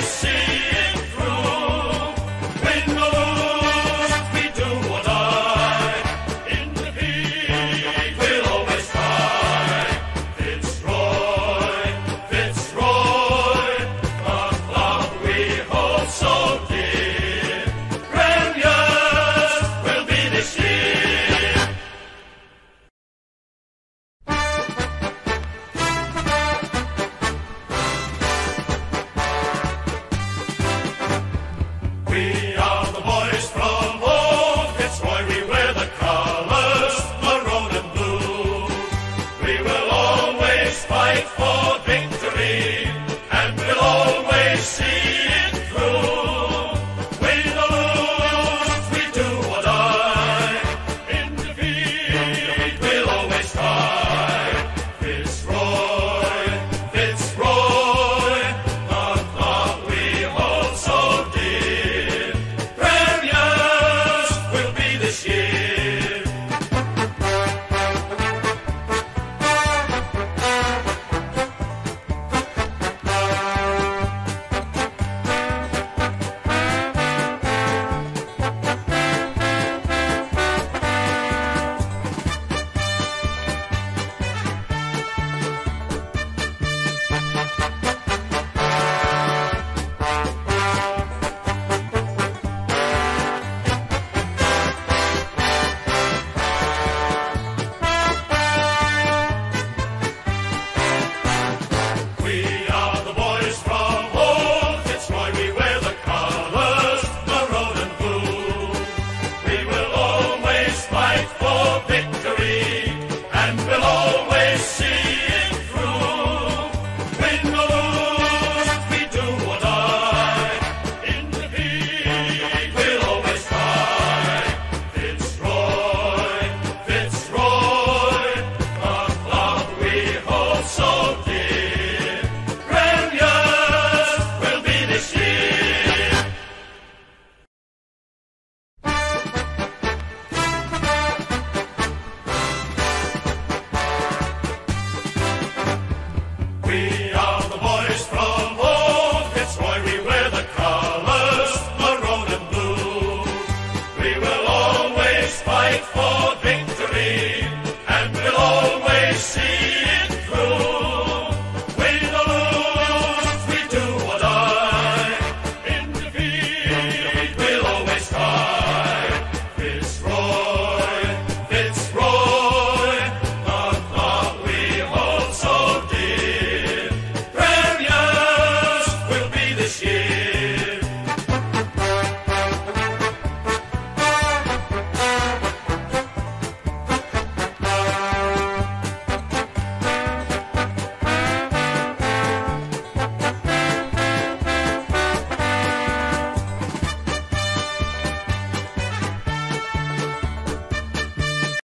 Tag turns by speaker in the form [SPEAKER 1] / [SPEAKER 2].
[SPEAKER 1] see it through. Win or lose, we do or die. In defeat, we'll always try. Fitzroy, Fitzroy, the club we hold so dear. Premiers will be this year. We are the boys from old Fitzroy. We wear the colours, maroon and blue. We will always fight for victory, and we'll always see